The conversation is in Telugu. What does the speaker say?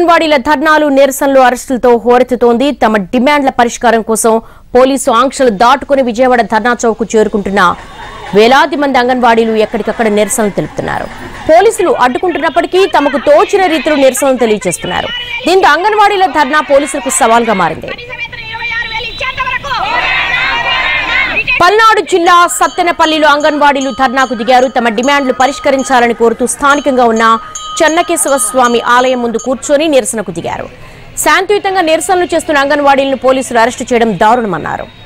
అంగన్వాడీల ధర్నాలు నిరసనలు అరెస్టులతో హోరెత్తుతోంది. తమ డిమాండ్ల పరిష్కారం కోసం పోలీసు ఆంక్షలు దాటుకుని విజయవాడ ధర్నా చౌక్ చేరుకుంటున్న వేలాది మంది అంగన్వాడీలు ఎక్కడికక్కడ నిరసనలు తెలుపుతున్నారు. పోలీసులు అడ్డుకుంటున్నప్పటికీ తమకు తోచిన రీతిలో నిరసనలు తెలియజేస్తున్నారు. దీంతో అంగన్వాడీల ధర్నా పోలీసులకు సవాల్గా మారింది. పల్నాడు జిల్లా సత్తెనపల్లిలో అంగన్వాడీలు ధర్నాకు దిగారు. తమ డిమాండ్లు పరిష్కరించాలని కోరుతూ స్థానికంగా ఉన్న చెన్నకేశవ స్వామి ఆలయం ముందు కూర్చొని నిరసనకు దిగారు. శాంతియుతంగా నిరసనలు చేస్తున్న అంగన్వాడీలను పోలీసులు అరెస్టు చేయడం దారుణమన్నారు.